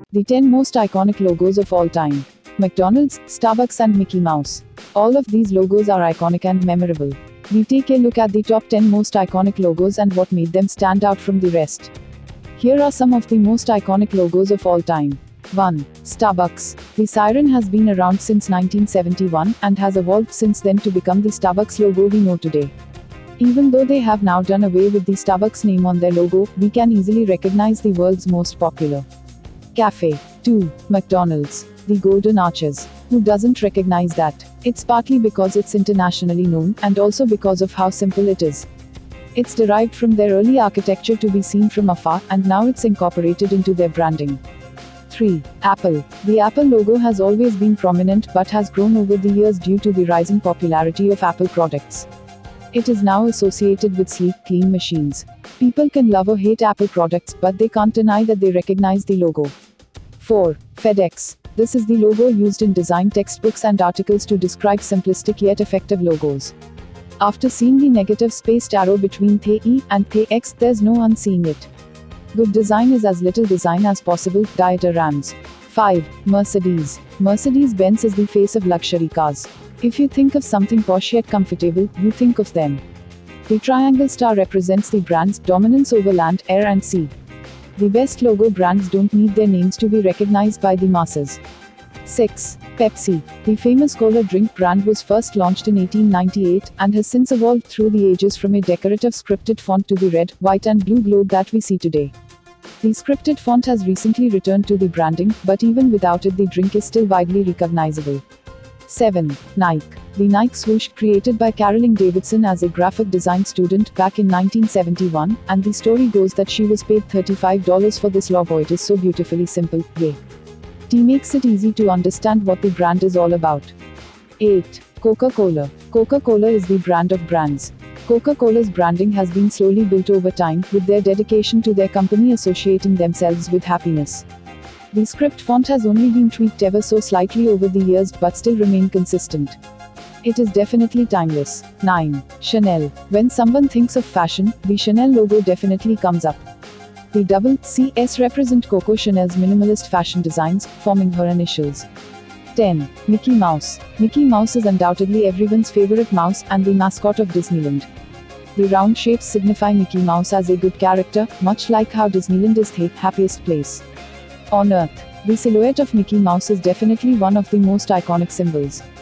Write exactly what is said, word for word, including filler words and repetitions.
The ten most iconic logos of all time. McDonald's, Starbucks and Mickey Mouse. All of these logos are iconic and memorable. We take a look at the top ten most iconic logos and what made them stand out from the rest. Here are some of the most iconic logos of all time. one. Starbucks. The siren has been around since nineteen seventy-one and has evolved since then to become the Starbucks logo we know today. Even though they have now done away with the Starbucks name on their logo, we can easily recognize the world's most popular cafe. two. McDonald's. The Golden Arches. Who doesn't recognize that? It's partly because it's internationally known, and also because of how simple it is. It's derived from their early architecture to be seen from afar, and now it's incorporated into their branding. three. Apple. The Apple logo has always been prominent but has grown over the years due to the rising popularity of Apple products. It is now associated with sleek, clean machines. People can love or hate Apple products, but they can't deny that they recognize the logo. four. FedEx. This is the logo used in design textbooks and articles to describe simplistic yet effective logos. After seeing the negative spaced arrow between the E and the X, there's no unseeing it. Good design is as little design as possible, Dieter Rams. five. Mercedes. Mercedes-Benz is the face of luxury cars. If you think of something posh yet comfortable, you think of them. The triangle star represents the brand's dominance over land, air and sea. The best logo brands don't need their names to be recognized by the masses. six. Pepsi. The famous cola drink brand was first launched in eighteen ninety-eight, and has since evolved through the ages from a decorative scripted font to the red, white and blue globe that we see today. The scripted font has recently returned to the branding, but even without it the drink is still widely recognizable. seven. Nike. The Nike swoosh, created by Carolyn Davidson as a graphic design student back in nineteen seventy-one, and the story goes that she was paid thirty-five dollars for this logo. It is so beautifully simple, yay. T makes it easy to understand what the brand is all about. eight. Coca-Cola. Coca-Cola is the brand of brands. Coca-Cola's branding has been slowly built over time, with their dedication to their company associating themselves with happiness. The script font has only been tweaked ever so slightly over the years but still remain consistent. It is definitely timeless. nine. Chanel. When someone thinks of fashion, the Chanel logo definitely comes up. The double C S represent Coco Chanel's minimalist fashion designs, forming her initials. ten. Mickey Mouse. Mickey Mouse is undoubtedly everyone's favorite mouse, and the mascot of Disneyland. The round shapes signify Mickey Mouse as a good character, much like how Disneyland is the happiest place on Earth. The silhouette of Mickey Mouse is definitely one of the most iconic symbols.